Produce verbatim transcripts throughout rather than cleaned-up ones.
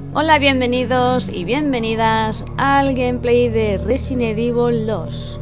Hola, bienvenidos y bienvenidas al gameplay de Resident Evil dos.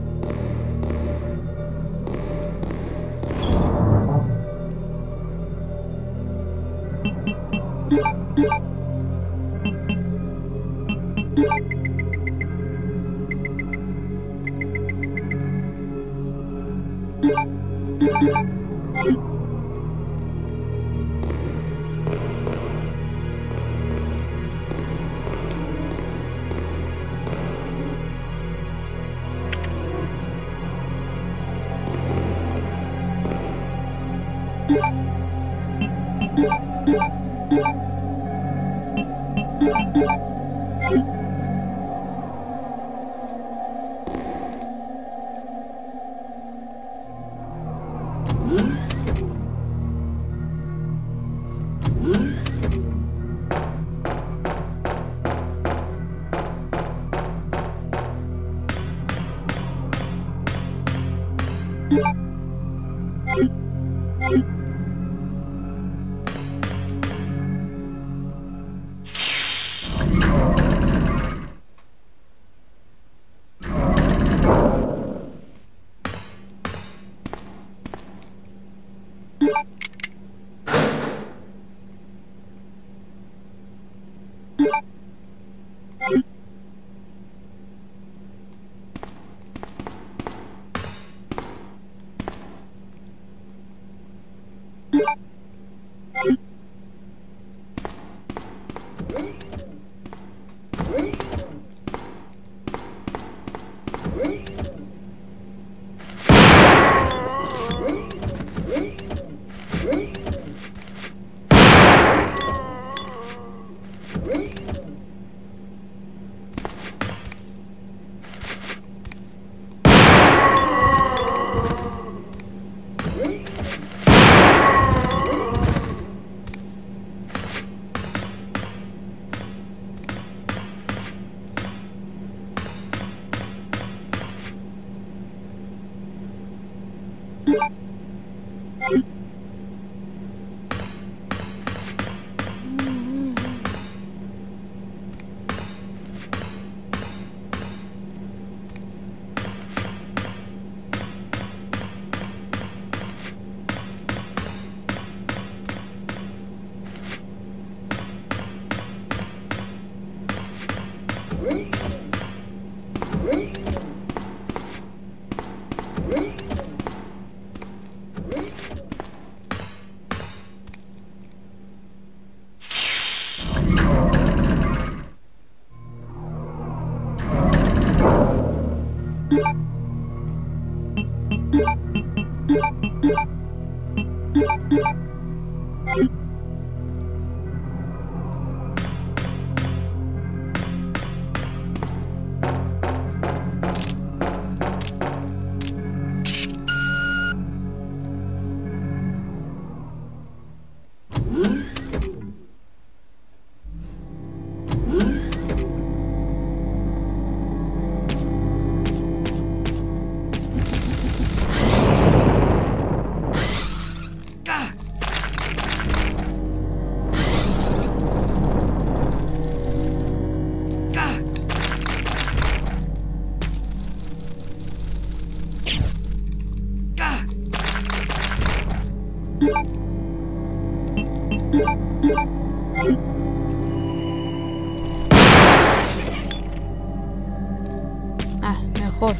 Ah, mejor.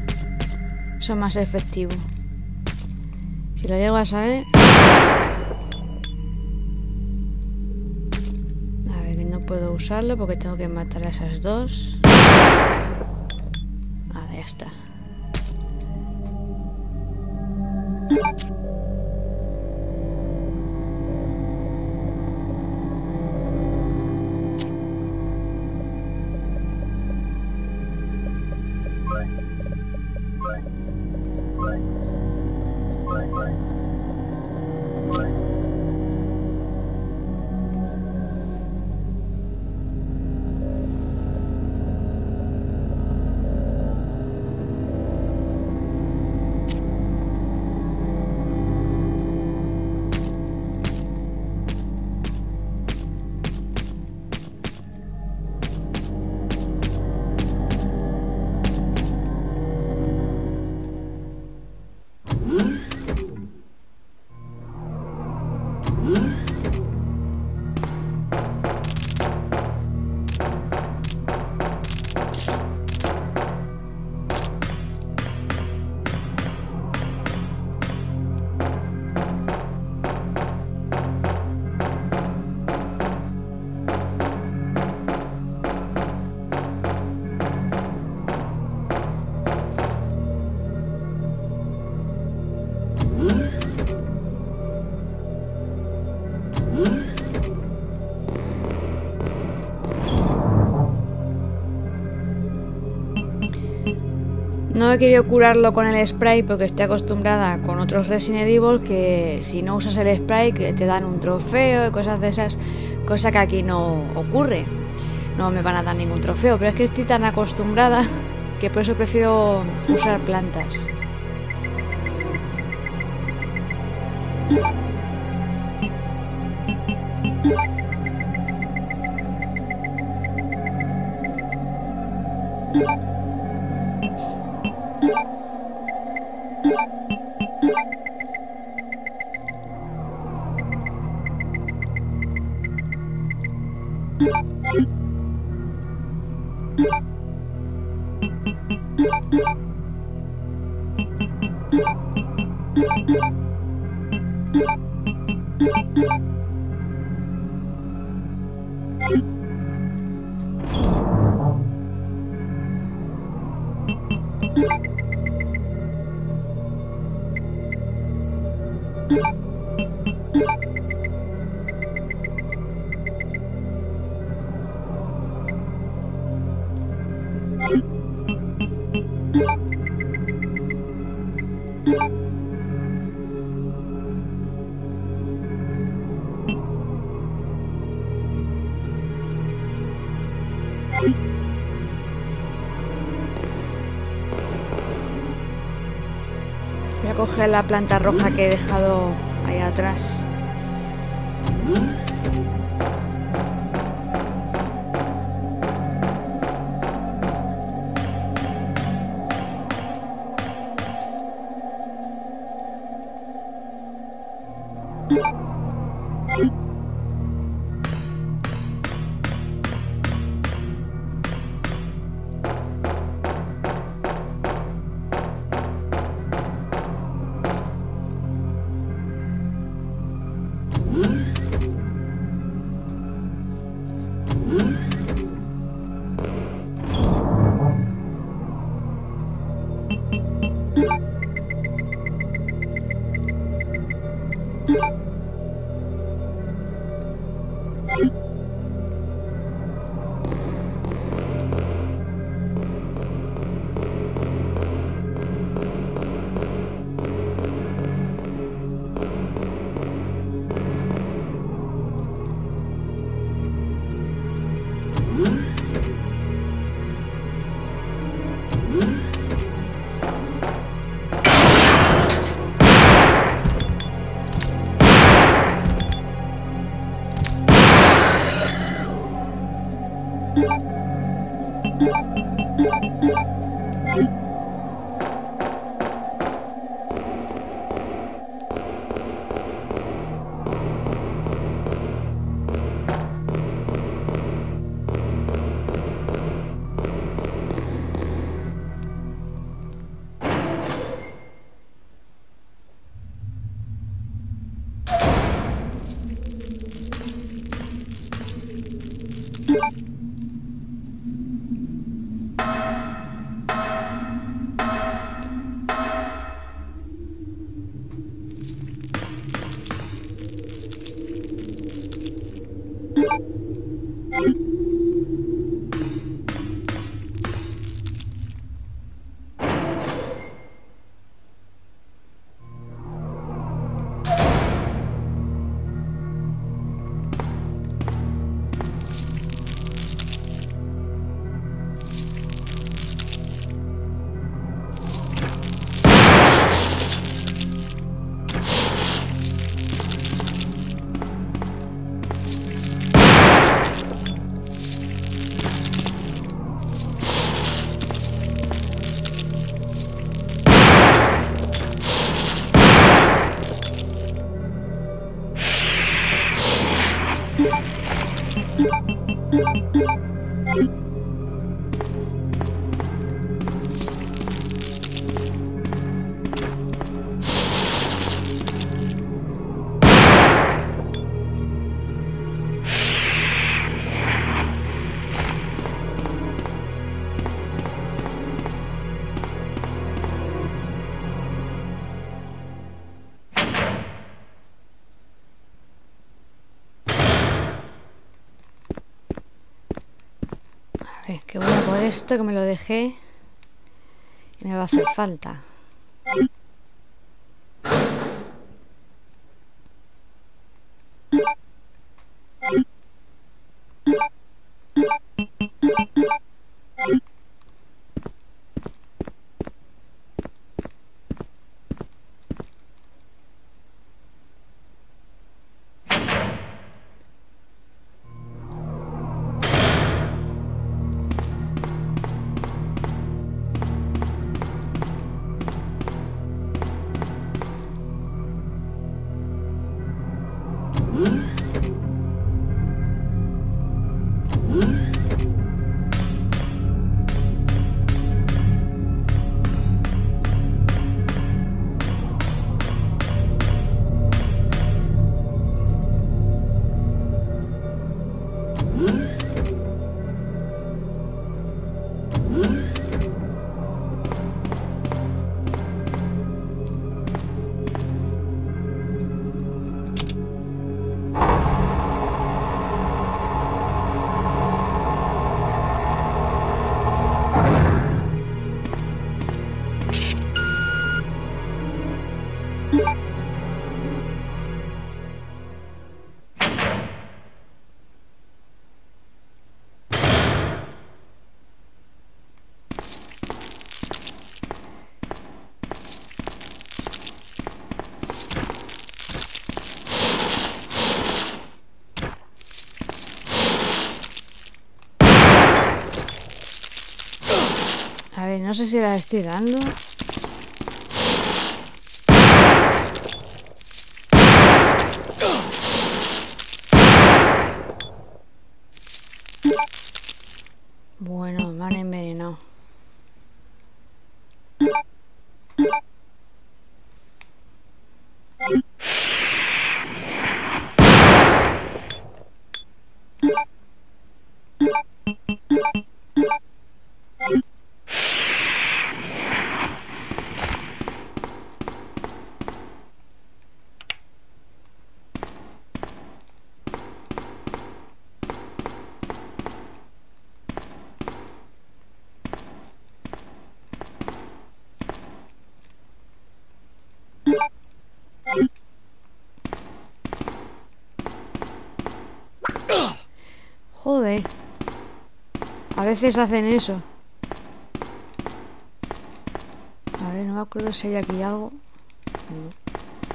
Eso es más efectivo. Si lo llego a saber... A ver, que no puedo usarlo porque tengo que matar a esas dos. Ah, ya está. No he querido curarlo con el spray porque estoy acostumbrada con otros Resident Evil que si no usas el spray que te dan un trofeo y cosas de esas, cosa que aquí no ocurre. No me van a dar ningún trofeo, pero es que estoy tan acostumbrada que por eso prefiero usar plantas. Voy a coger la planta roja que he dejado ahí atrás. Que voy a por esto, que me lo dejé. Me va a hacer falta. A ver, no sé si la estoy dando. Bueno, me han envenenado. Joder. A veces hacen eso. A ver, no me acuerdo si hay aquí algo. No.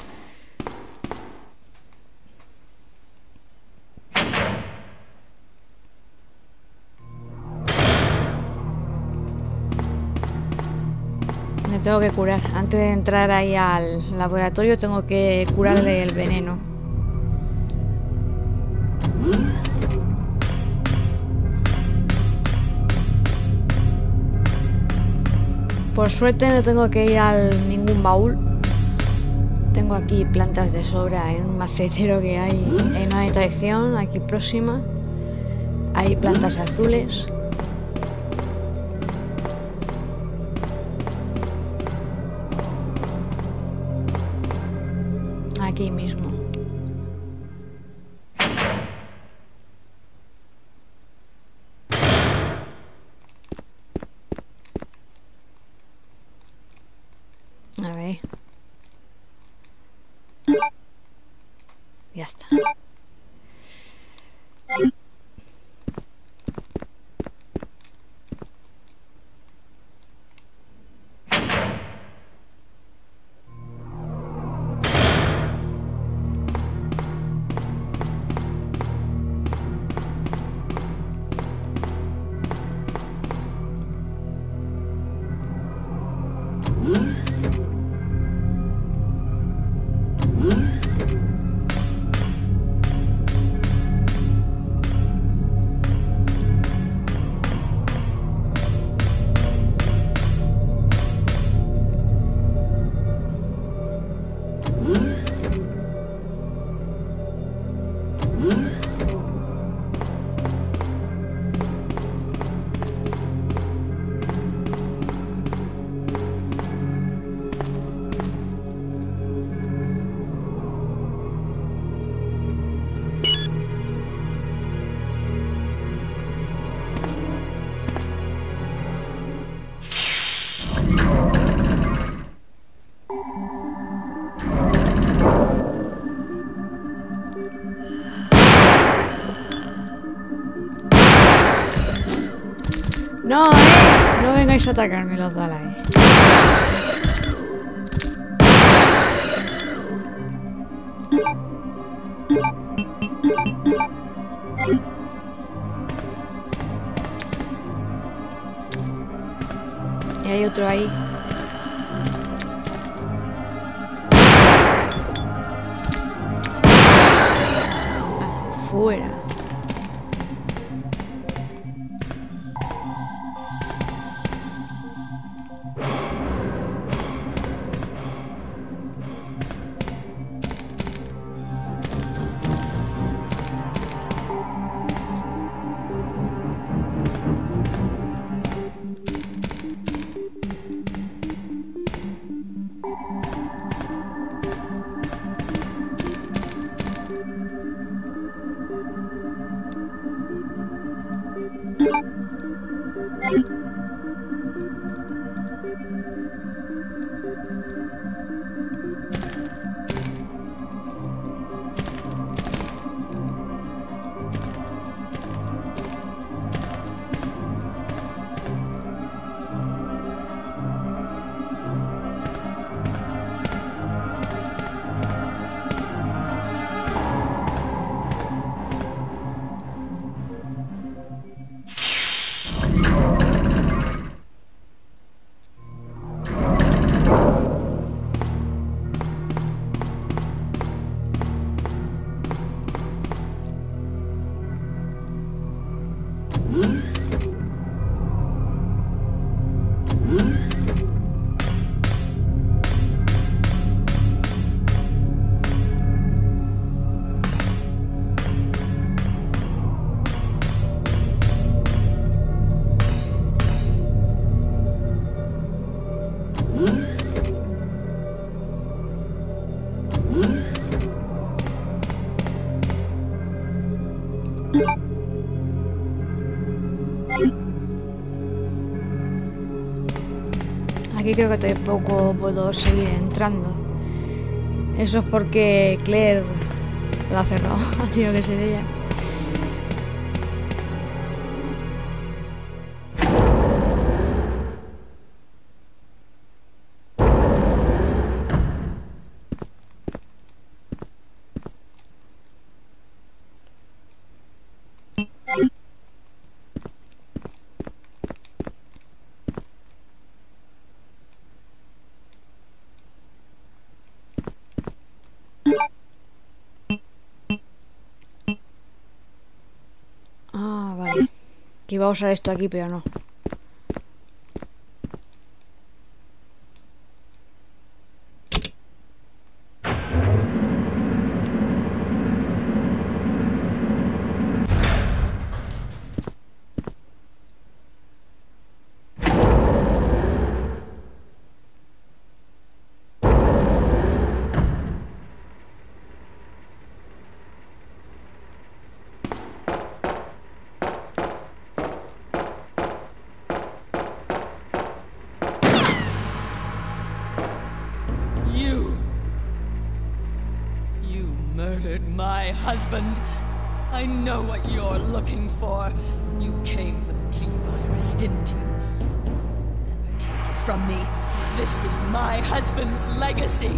Me tengo que curar. Antes de entrar ahí al laboratorio tengo que curarle el veneno. Por suerte no tengo que ir a ningún baúl. Tengo aquí plantas de sobra en un macetero que hay en una habitación aquí próxima. Hay plantas azules. Aquí mismo. A ver. Ya está. No, eh. No vengáis a atacarme los Dalai. Y hay otro ahí. Ah, fuera. Aquí creo que tampoco puedo seguir entrando. Eso es porque Claire lo ha cerrado. Ha tenido que ser ella. Ah, vale. Que iba a usar esto aquí, pero no. Murdered my husband. I know what you're looking for. You came for the G-Virus, didn't you? But you'll never take it from me. This is my husband's legacy.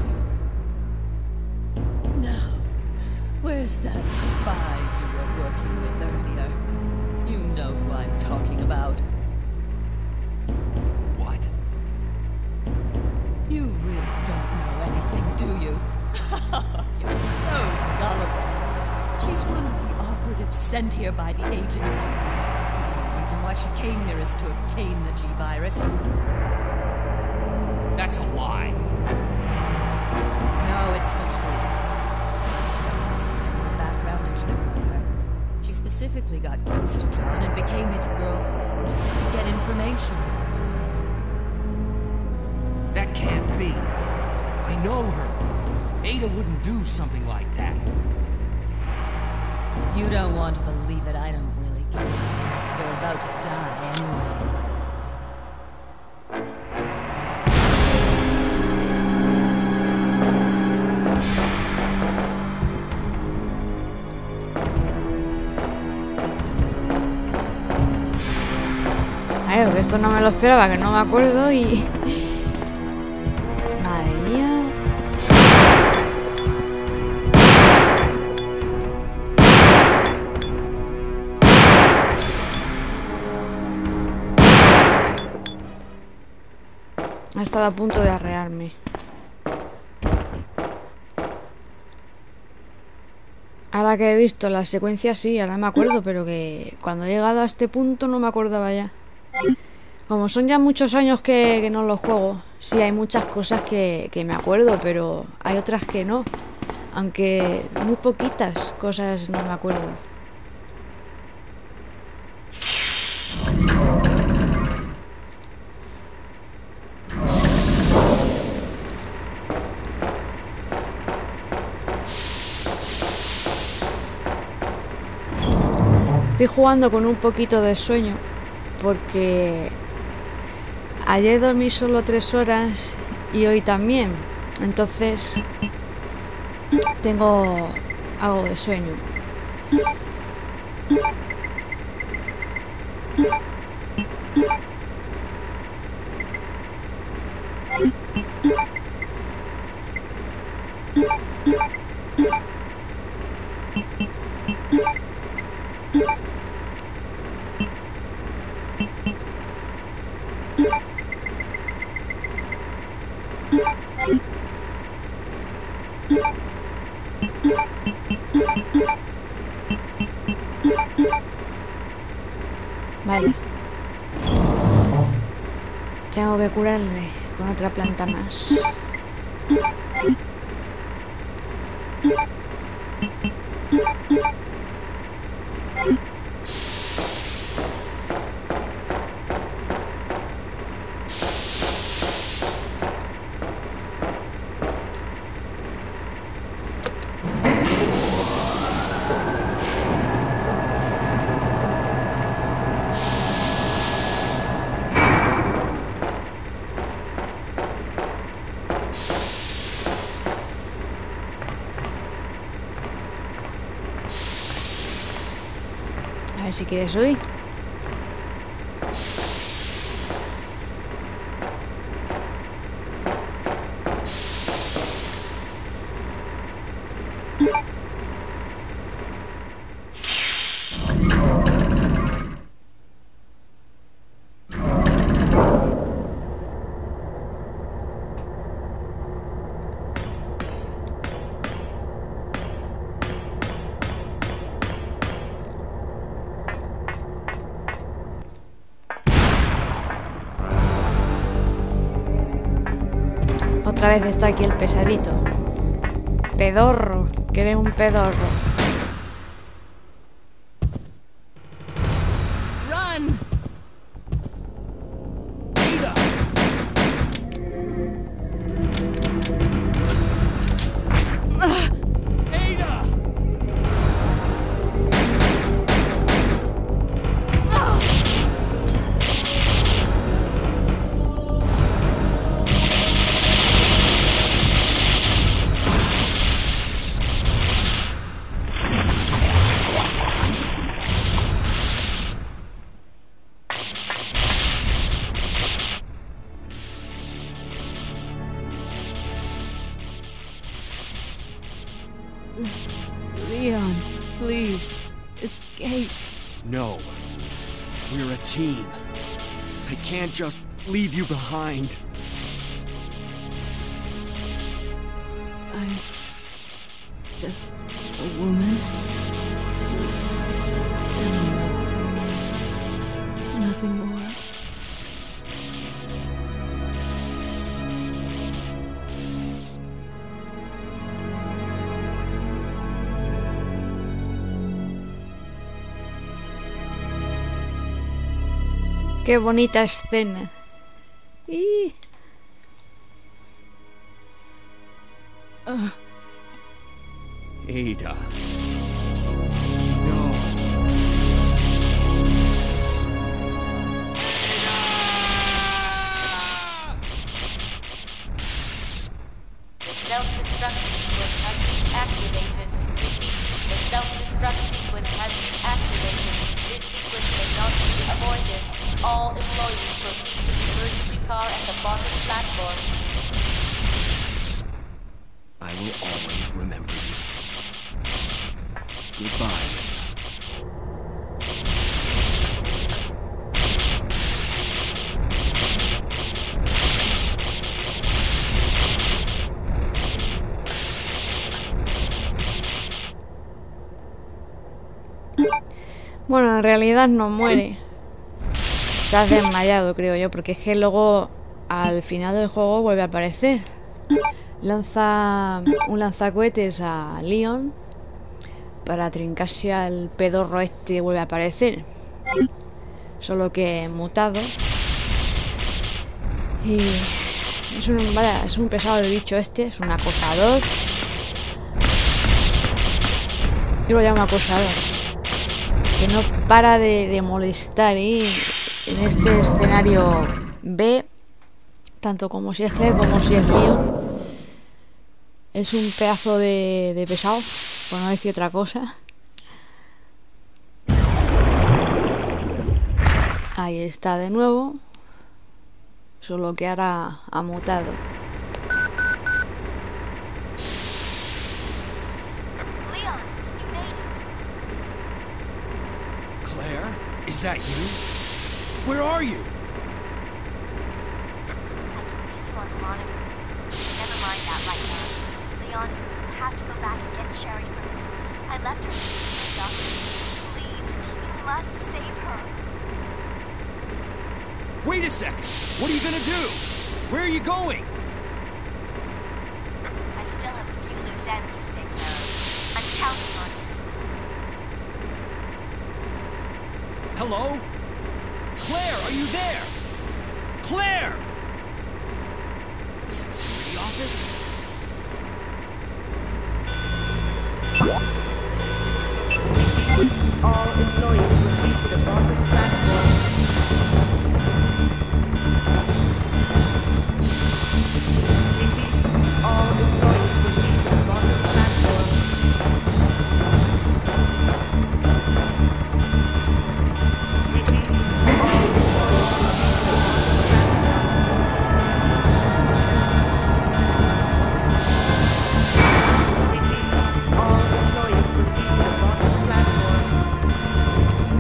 Now, where's that spy you were working with earlier? You know who I'm talking about. What? You really don't know anything, do you? You're so gullible. She's one of the operatives sent here by the agency. The only reason why she came here is to obtain the G-Virus. That's a lie. No, it's the truth. Yes, government's been in the background to check on her. She specifically got close to John and became his girlfriend to get information about her. That can't be. I know her. Ada wouldn't do something like that. If you don't want to believe it, I don't really care. You're about to die anyway. ver, que esto no me lo esperaba, que no me acuerdo y... Madre mía. Ha estado a punto de arrearme. Ahora que he visto la secuencia, sí, ahora me acuerdo, pero que cuando he llegado a este punto no me acordaba ya. Como son ya muchos años que, que no los juego, sí hay muchas cosas que, que me acuerdo, pero hay otras que no. Aunque muy poquitas cosas no me acuerdo. Estoy jugando con un poquito de sueño porque ayer dormí solo tres horas y hoy también, entonces tengo algo de sueño. Vale. Tengo que curarle con otra planta más. A ver si quieres hoy. Otra vez está aquí el pesadito. Pedorro, que eres un pedorro. Run! Ada! Ada! Leon, please, escape. No. We're a team. I can't just leave you behind. I'm just a woman. And in love. Nothing more. Qué bonita escena. Y... Uh, Ada. No. The self-destruct sequence has been activated. Repeat, the self-destruct sequence has been activated. This sequence may not be avoided. All All employees proceed to the emergency car at the bottom platform. I will always remember you. Goodbye. Bueno, en realidad no muere. Se ha desmayado, creo yo, porque es que luego al final del juego vuelve a aparecer. Lanza un lanzacohetes a Leon para trincarse al pedorro este, vuelve a aparecer. Solo que mutado. Y es un, vaya, es un pesado el bicho este, es un acosador. Yo lo llamo acosador. Que no para de, de molestar, ¿eh? En este escenario B, tanto como si es Claire como si es Leon. Es un pedazo de, de pesado, por no decir otra cosa. Ahí está de nuevo. Solo que ahora ha mutado. Leon, you made it. Claire, is that you? Where are you? I can see you on the monitor. Never mind that right now. Leon, you have to go back and get Sherry for me. I left her in the security office. Please, you must save her. Wait a second! What are you gonna do? Where are you going? I still have a few loose ends to take care of. I'm counting on you. Hello? Claire, are you there? Claire! The security office? All employees proceed to the bottom platform. Repeat, all employees proceed to the bottom platform. Repeat, all employees proceed to the bottom platform. Repeat, all employees proceed to the bottom platform.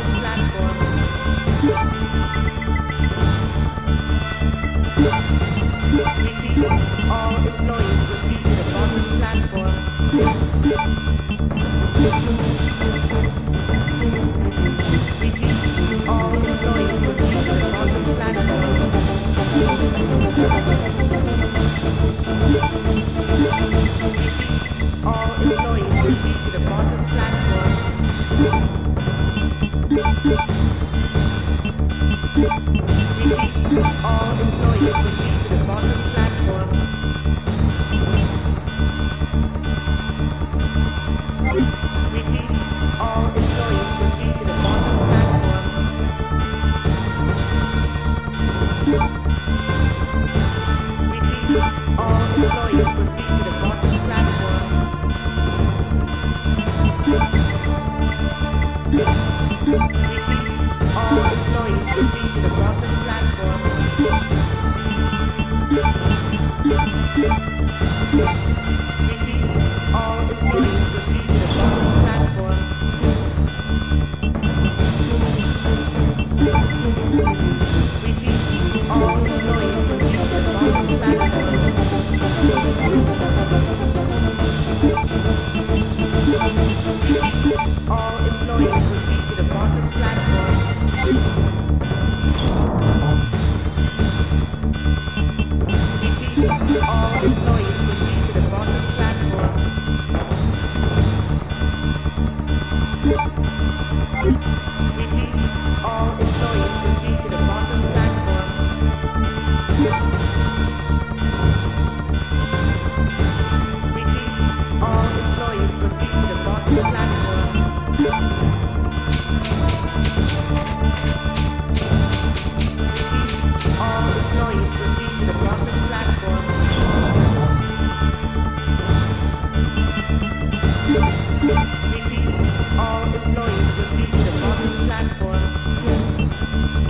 bottom platform. Repeat, all employees proceed to the bottom platform. Repeat, all employees proceed to the bottom platform. All employees proceed to the bottom platform. Repeat, all employees proceed to the bottom platform. Repeat, all employees proceed to the bottom platform. Repeat, all employees proceed to the bottom platform. Repeat, all employees proceed to the bottom platform. Repeat, all employees proceed to the bottom platform. Repeat, all employees proceed to the bottom platform. Repeat, all employees proceed to the bottom platform. Repeat, all employees proceed to the bottom platform. Repeat, all employees proceed to the bottom platform. Repeat, all employees proceed to the bottom platform. Repeat, all employees proceed to the bottom platform. Repeat, all employees proceed to the bottom platform.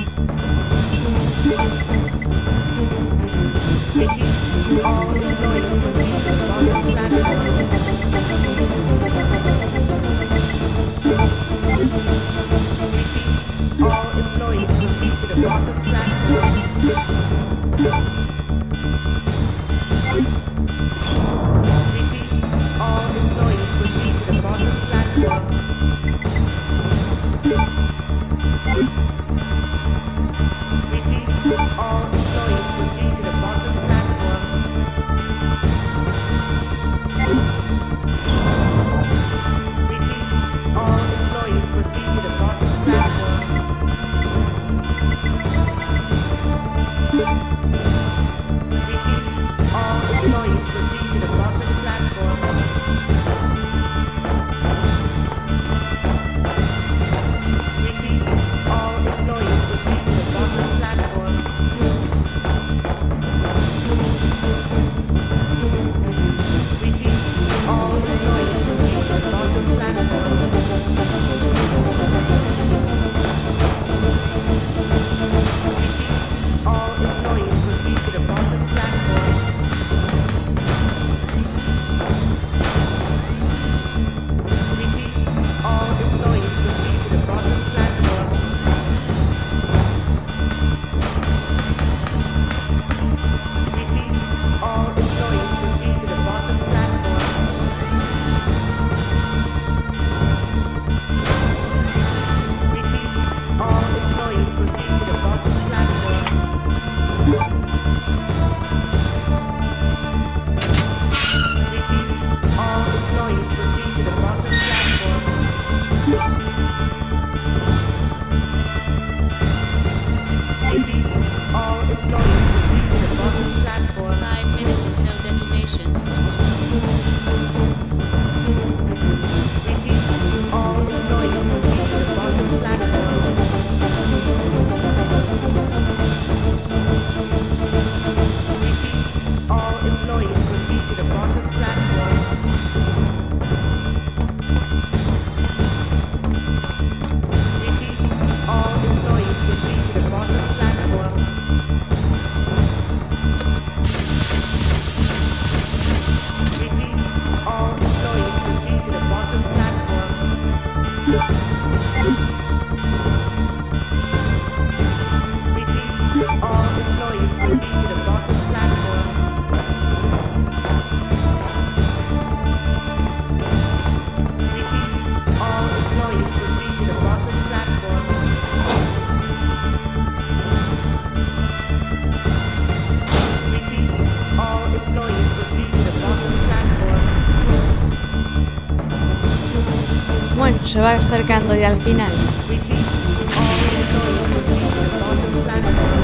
se va acercando ya al final. Repeat, all employees proceed to the bottom platform.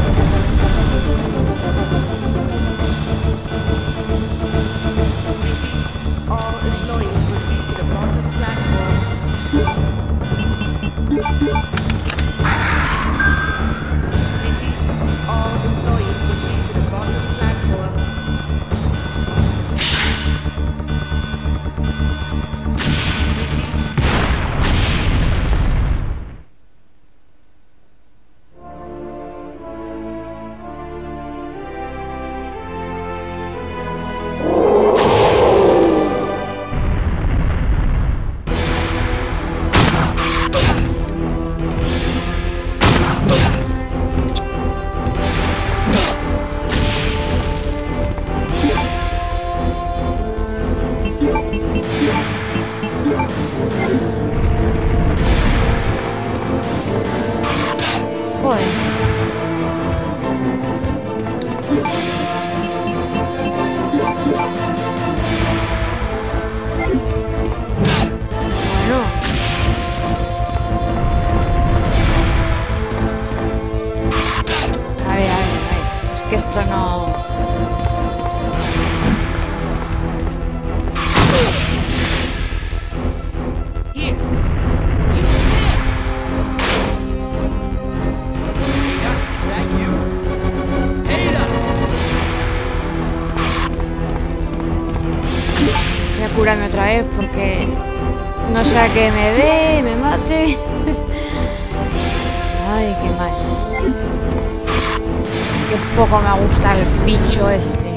Repeat, all employees proceed to the bottom platform. Repeat, all employees proceed to the bottom platform. Curarme otra vez porque no sea que me dé, me mate. Ay, qué mal. Qué poco me gusta el bicho este.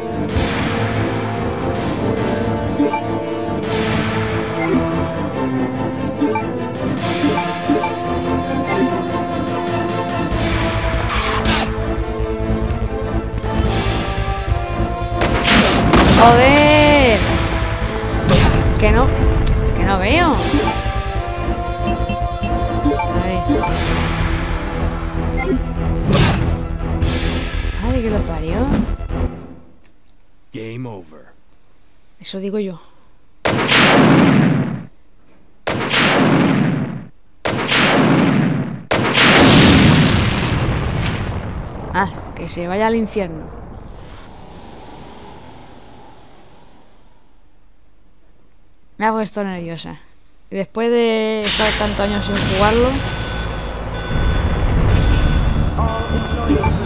Joder. Que no, que no veo. Ay. Ay, que lo parió. Game over. Eso digo yo. Ah, que se vaya al infierno. Me ha puesto nerviosa. Y después de estar tantos años sin jugarlo... Voy a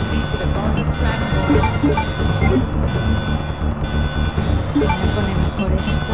poner mejor esta.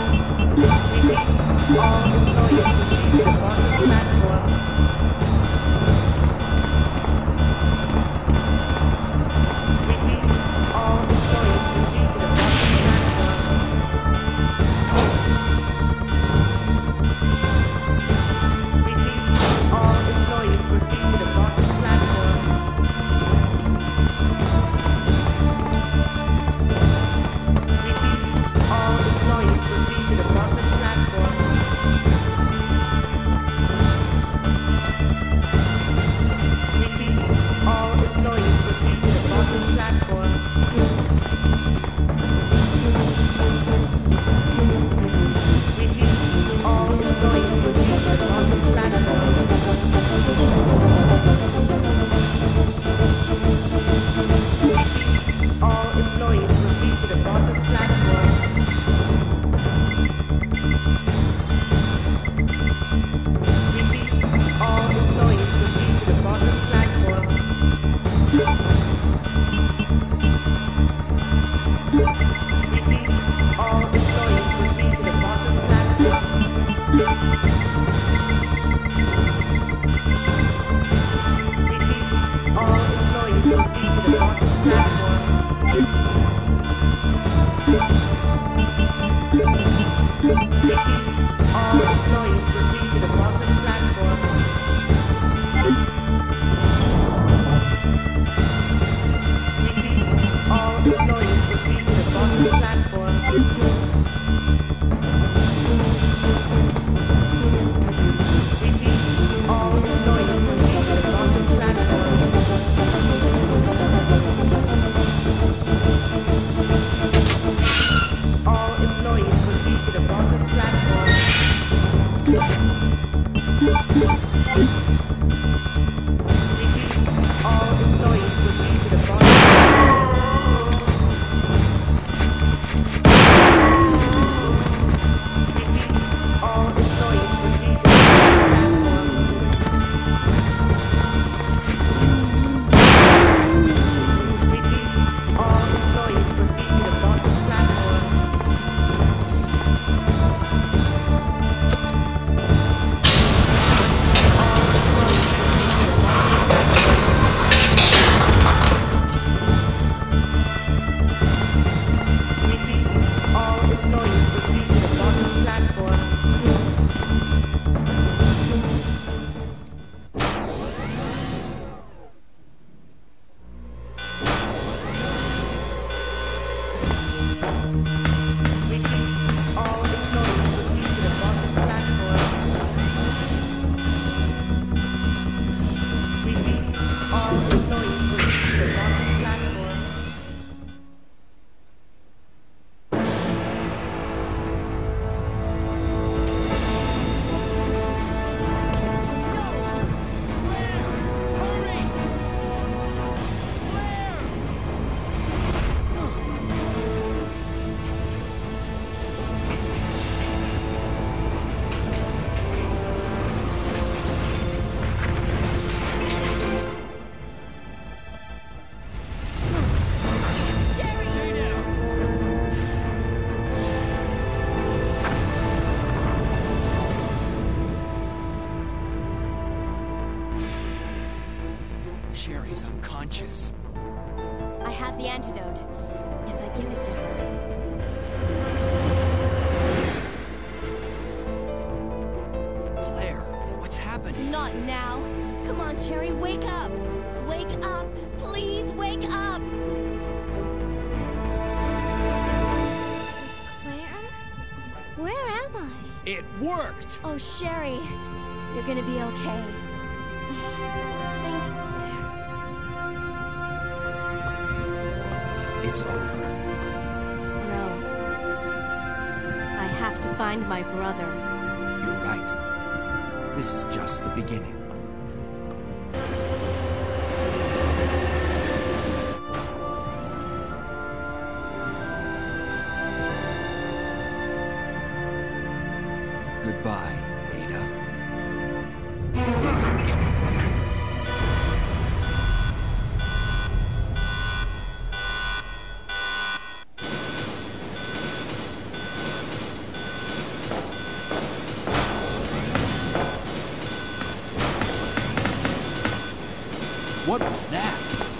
Sherry's unconscious. I have the antidote. If I give it to her. Claire, what's happening? Not now. Come on, Sherry, wake up. Wake up. Please wake up. Claire? Where am I? It worked! Oh, Sherry. You're gonna be okay. Thanks, Claire. It's over. No. I have to find my brother. You're right. This is just the beginning. Goodbye, Ada. What was that?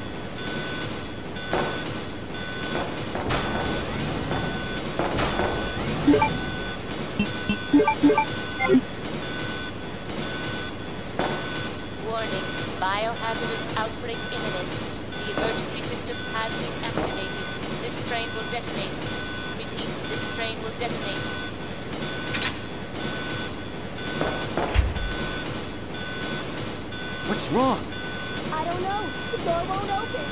Warning, biohazardous outbreak imminent. The emergency system has been activated. This train will detonate. Repeat, this train will detonate. What's wrong? I don't know. The door won't open.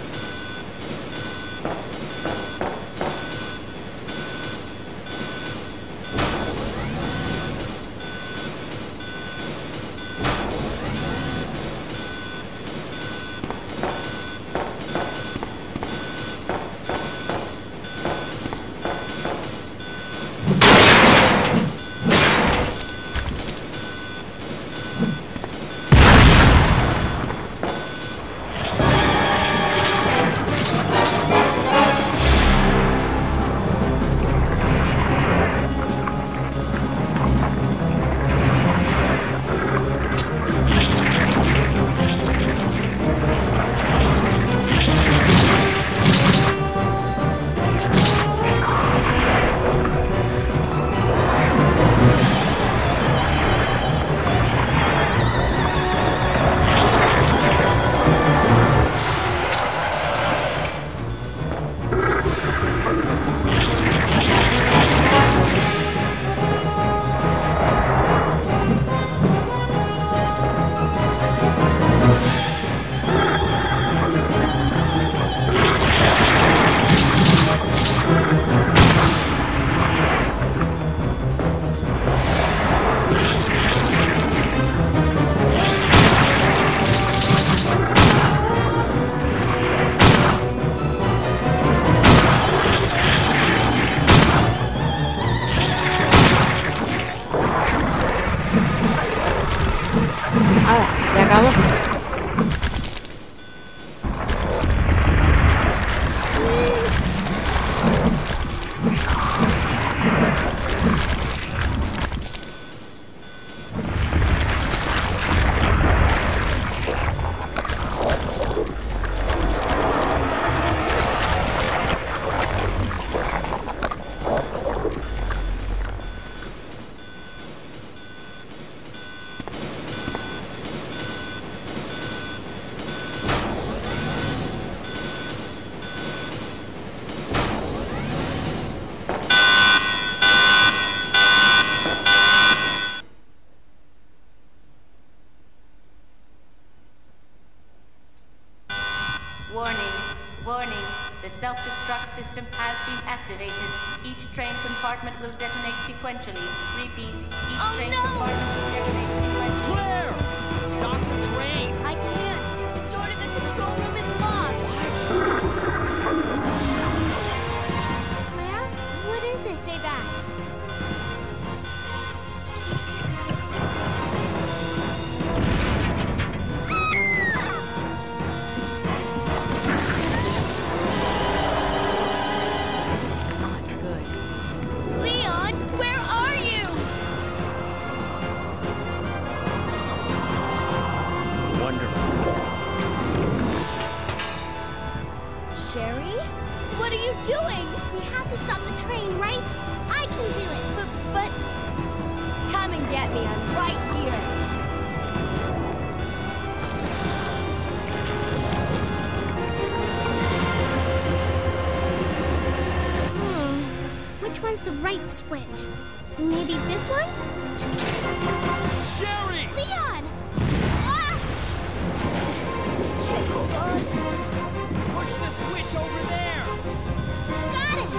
Warning, warning, the self-destruct system has been activated. Each train compartment will detonate sequentially. Repeat, each Oh, train no! compartment will detonate sequentially. Claire! Stop the train! I can't. The door to the control room is locked. Claire? What is this? Stay back. This is not good. Leon, where are you? One doing? We have to stop the train, right? I can do it. But, but... Come and get me. I'm right here. Hmm. Which one's the right switch? Maybe this one? Sherry! Leon! Ah! I can't hold on. Push the switch over there! Got it!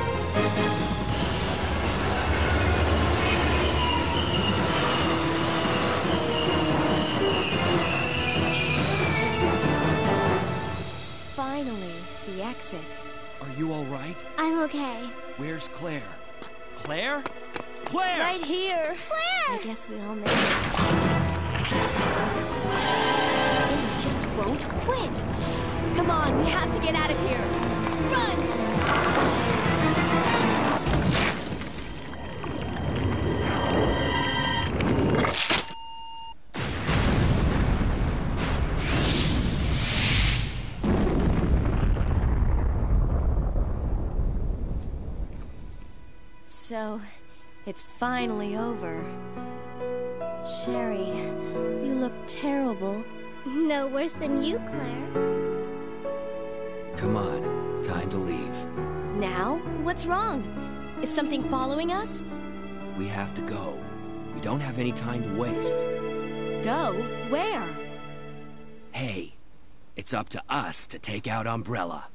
Finally, the exit. Are you all right? I'm okay. Where's Claire? Claire? Claire! Right here. Claire! I guess we all made it. They just won't quit. Come on, we have to get out of here. Run! So, it's finally over. Sherry, you look terrible. No worse than you, Claire. Come on, time to leave. Now? What's wrong? Is something following us? We have to go. We don't have any time to waste. Go? Where? Hey, it's up to us to take out Umbrella.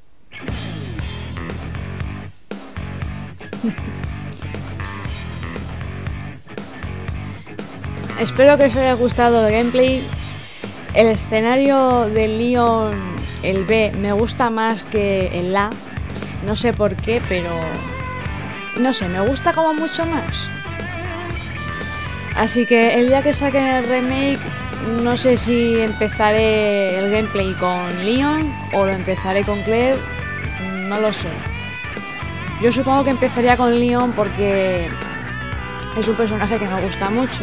Espero que os haya gustado el gameplay. El escenario del Leon, el B, me gusta más que el A. No sé por qué, pero... no sé, me gusta como mucho más. Así que el día que saquen el remake, no sé si empezaré el gameplay con Leon o lo empezaré con Claire. No lo sé. Yo supongo que empezaría con Leon porque es un personaje que me gusta mucho.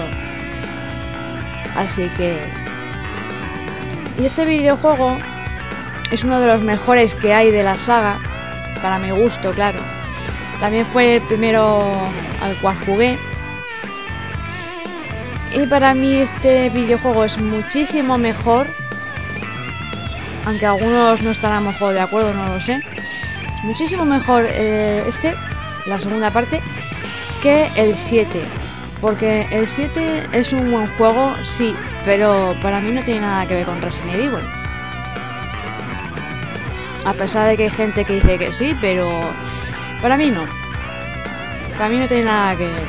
Así que... y este videojuego es uno de los mejores que hay de la saga, para mi gusto, claro. También fue el primero al cual jugué. Y para mí este videojuego es muchísimo mejor, aunque algunos no estarán a lo mejor de acuerdo, no lo sé. Es muchísimo mejor eh, este, la segunda parte, que el siete. Porque el siete es un buen juego, sí, pero para mí no tiene nada que ver con Resident Evil. A pesar de que hay gente que dice que sí, pero para mí no. Para mí no tiene nada que ver.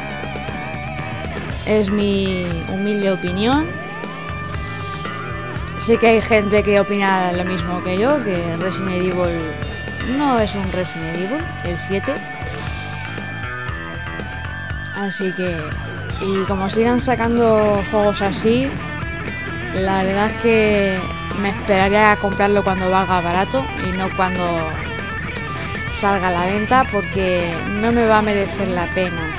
Es mi humilde opinión. Sé que hay gente que opina lo mismo que yo, que Resident Evil no es un Resident Evil, el siete. Así que, y como sigan sacando juegos así, la verdad es que me esperaría a comprarlo cuando valga barato y no cuando salga a la venta, porque no me va a merecer la pena.